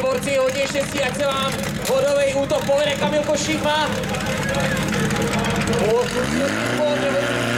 borci, hodně štěstí, ať se vám bodový útok povede. Kamil Košík má.